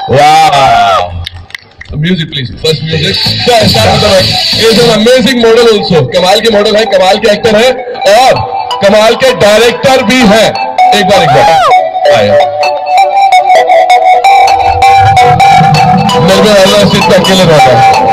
Wow. Music, please. First music. Is an amazing model also. कमाल के model है, कमाल के एक्टर है और कमाल के डायरेक्टर भी है. एक बार मेरे को सीट पे अकेले रहता है.